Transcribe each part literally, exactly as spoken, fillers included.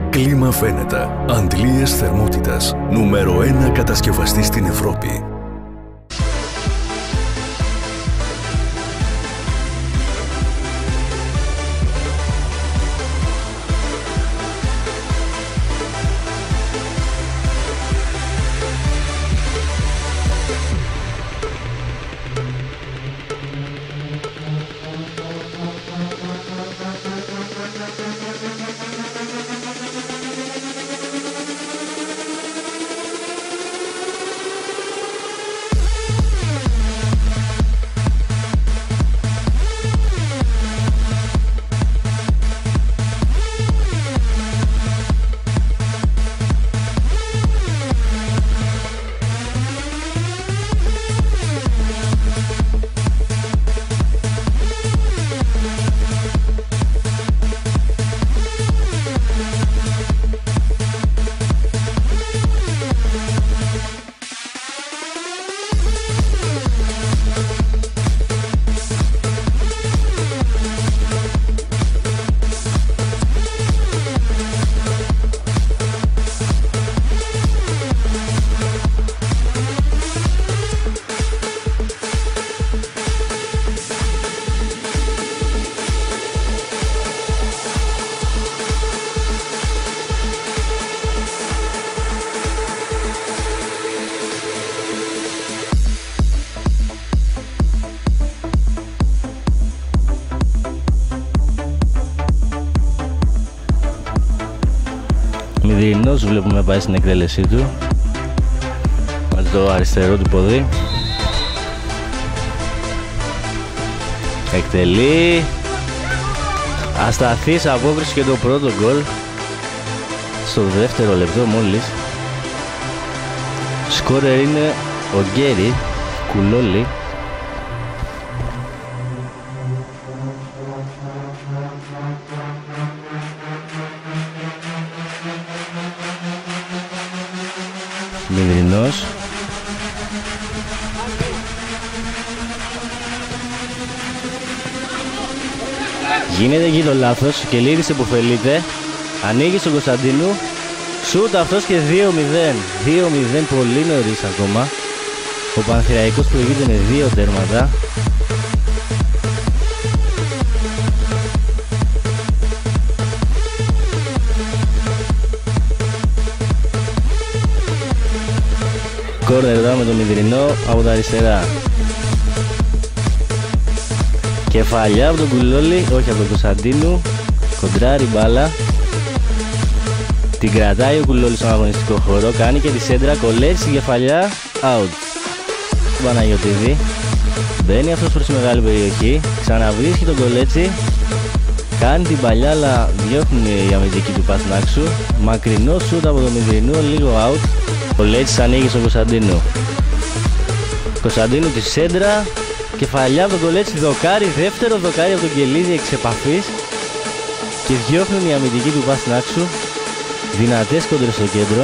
Κλίμα Βένετα. Αντλίες θερμότητας. Νούμερο ένα κατασκευαστή στην Ευρώπη. Μηδρινός βλέπουμε πάει στην εκτέλεσή του με το αριστερό του πόδι. Εκτελεί. Ασταθής απόκριση και το πρώτο γκολ στο δεύτερο λεπτό μόλις. Σκόρερ είναι ο Γκέρι Κουλόλη. Μηδρινός. Γίνεται εκεί το λάθος και Λίδης επωφελείται. Ανοίγει στον Κωνσταντίνου. Σούτ αυτός και δύο μηδέν. δύο μηδέν πολύ νωρίς ακόμα. Ο Πανθηραϊκός προηγείται με δύο τέρματα. Κόρνερ εδώ με το Μηδρινό από τα αριστερά. Κεφαλιά από τον Κουλόλη, όχι από τον Κωνσταντίνου. Κοντράρει μπάλα. Την κρατάει ο Κουλόλης στον αγωνιστικό χώρο. Κάνει και τη σέντρα, κολέτσι στην κεφαλιά. Out. Παναγιωτίδη. Μπαίνει αυτός προς τη μεγάλη περιοχή. Ξαναβρίσκει τον κολέτσι. Κάνει την παλιά, αλλά διώχνουν οι αμυντικοί του Παθηνάξου. Μακρινό σούτ από τον Μηδρινό, λίγο out. Ο Λέτσης ανοίγει στον Κωνσταντίνο. Κωνσταντίνο τη σέντρα. Κεφαλιά από τον Κολέτσι, δοκάρι, δεύτερο δοκάρι από τον Κελίδη εξ επαφής. Και διώχνουν οι αμυντικοί του Παθηνάξου. Δυνατές κόντρες στο κέντρο.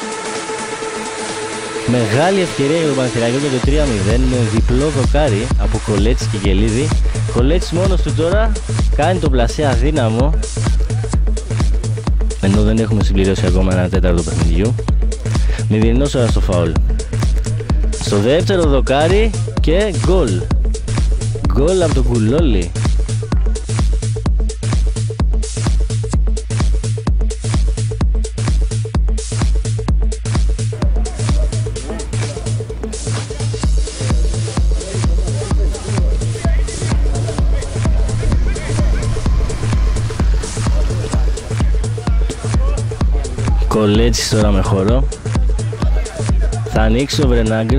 Μεγάλη ευκαιρία για τον Παναθηναϊκό για το τρία μηδέν με διπλό δοκάρι από Κολέτσι και Κελίδη. Κολέτσι μόνος του τώρα κάνει το πλασέ αδύναμο. Ενώ δεν έχουμε συμπληρώσει ακόμα ένα τέταρτο παιχνιδιού. Μηδρινός τώρα στο φάουλ. Στο δεύτερο δοκάρι και γκολ. Γκολ από τον Κουλόλη. Κολέτσις τώρα με χώρο. Θα ανοίξει ο Βρενάγκρ.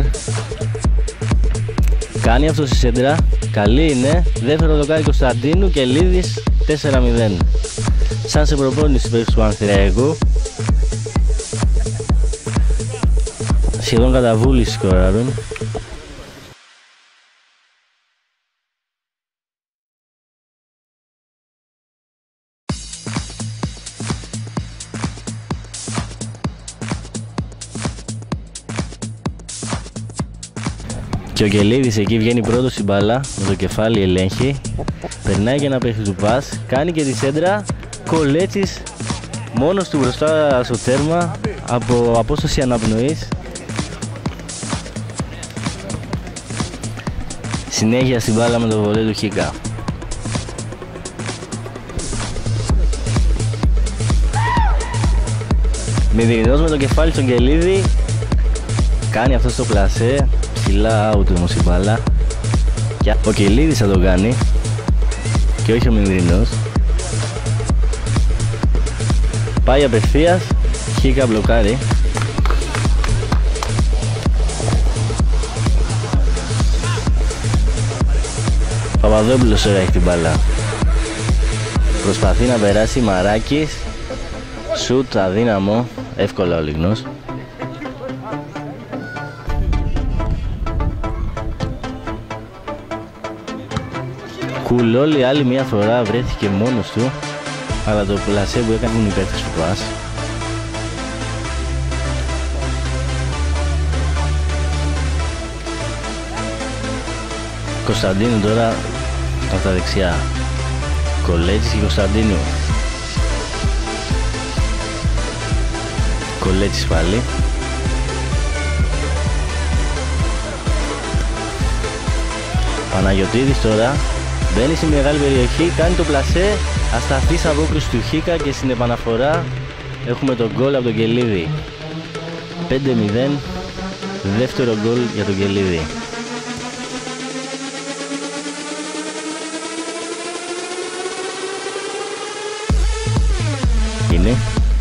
Κάνει αυτό στη σέντρα. Καλή είναι. Δεύτερο δοκάρι Κωνσταντίνου και Λίδης τέσσερα μηδέν. Σαν σε προπόνηση παίκτης του Παναθηναϊκού. Σχεδόν κατά βούληση σκοράρουν. Και ο Κελίδης εκεί βγαίνει πρώτος στην μπάλα, με το κεφάλι ελέγχει. Περνάει και ένα παίχτη του πας, κάνει και τη σέντρα. Κολέτσις Μόνος του μπροστά στο τέρμα από απόσταση αναπνοής. Συνέχεια στην μπάλα με το βολέ του Χίκα. Μηδρινός με το κεφάλι στον Κελίδη. Κάνει αυτό στο πλασέ. Ψηλά out όμως η μπάλα. Και ο Κελίδης θα το κάνει και όχι ο Μηδρινός. Πάει απευθείας. Χίκα μπλοκάρει. Παπαδόπουλος τώρα έχει την μπάλα. Προσπαθεί να περάσει Μαράκης. Σουτ αδύναμο. Εύκολα ο Λιγνός. Κουλόλη άλλη μια φορά βρέθηκε μόνος του, αλλά το πλασέ που έκανε είναι υπέρτης του πας. Κωνσταντίνου τώρα από τα δεξιά. Κολέτσης και Κωνσταντίνου. Κολέτσης πάλι. Παναγιωτίδης τώρα μπαίνει στη μεγάλη περιοχή, κάνει το πλασέ, ασταθής απόκριση του Χίκα και στην επαναφορά έχουμε τον γκολ από τον Κελίδη. πέντε μηδέν, δεύτερο γκολ για τον Κελίδη. Είναι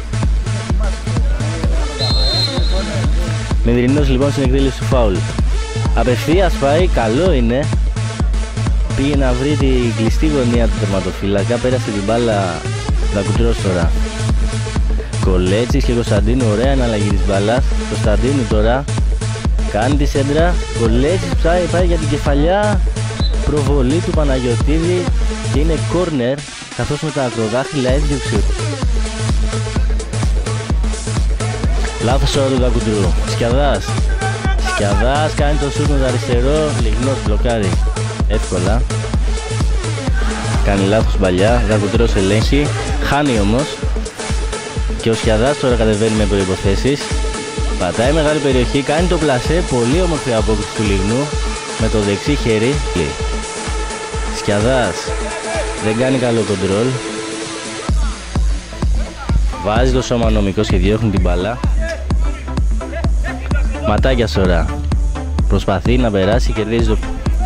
Μηδρινός λοιπόν στην εκδήλωση του φάουλ. Απευθείας πάει, καλό είναι. Πήγε να βρει την κλειστή γωνία του τερματοφύλακα, πέρασε την μπάλα Δακουτρός τώρα. Κολέτσης και Κωνσταντίνου, ωραία εναλλαγή της μπάλας. Κωνσταντίνου τώρα κάνει τη σέντρα. Κολέτσης ψάει, πάει για την κεφαλιά. Προβολή του Παναγιωτίδη και είναι κόρνερ, καθώς με τα ακροδάχτυλα έδιωξε. Λάθος ώρα του Δακουτρού. Σκιαδάς. Σκιαδάς κάνει το σουτ με το αριστερό. Λιγνός μπλοκάρει εύκολα. Κάνει λάθος παλιά. Δακουτρός ελέγχει. Χάνει όμως. Και ο Σκιαδάς τώρα κατεβαίνει με προϋποθέσεις. Πατάει μεγάλη περιοχή. Κάνει το πλασέ. Πολύ όμορφη απόκριση του Λιγνού. Με το δεξί χέρι. Σκιαδάς. Δεν κάνει καλό κοντρόλ. Βάζει το σώμα νομικός και διώχνει την μπάλα. Ματάκιας τώρα. Προσπαθεί να περάσει, κερδίζει το...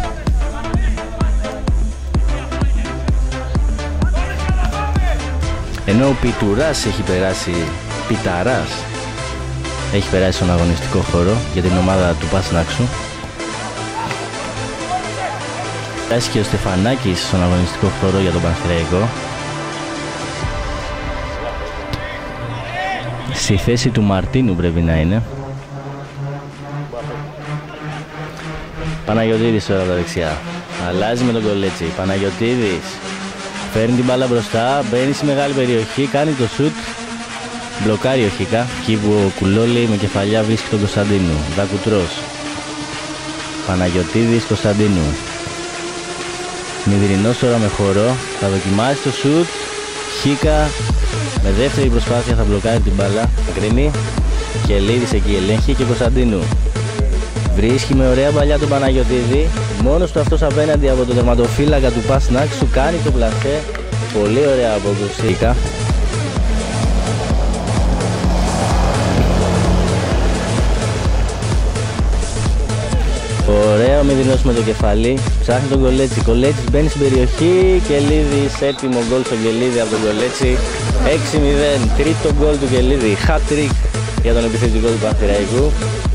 Ενώ ο Πιτουράς έχει περάσει, Πιταράς έχει περάσει στον αγωνιστικό χώρο για την ομάδα του Πασνάξου. Περάσει και ο Στεφανάκης στον αγωνιστικό χώρο για τον Πανθραϊκό. Στη θέση του Μαρτίνου πρέπει να είναι. Παναγιωτίδης τώρα από τα δεξιά. Αλλάζει με τον Κολέτσι. Παναγιωτίδης φέρνει την μπάλα μπροστά, μπαίνει στη μεγάλη περιοχή, κάνει το σουτ. Μπλοκάρει ο Χίκα. Εκεί που ο Κουλόλη με κεφαλιά βρίσκει τον Κωνσταντίνου. Δακουτρός. Παναγιωτίδης, Κωνσταντίνου. Μηδρινός τώρα με χώρο. Θα δοκιμάσει το σουτ. Χίκα με δεύτερη προσπάθεια θα μπλοκάρει την μπάλα. Ακρινή. Και Λίδης εκεί ελέγχει και Κωνσταντίνου. Βρίσκει με ωραία παλιά τον Παναγιωτίδη. Μόνος του αυτός απέναντι από τον τερματοφύλακα του Πασνάξου. Κάνει το πλασέ. Πολύ ωραία απόκριση. Ωραίο Μηδρινός με το κεφάλι. Ψάχνει τον Κολέτσι. Κολέτσις μπαίνει στην περιοχή. Κελίδης, έτοιμο γκολ στον Κελίδη από τον Κολέτσι. έξι μηδέν. Τρίτο γκολ του Κελίδη. Hat trick για τον επιθετικό του Πανθραϊκού.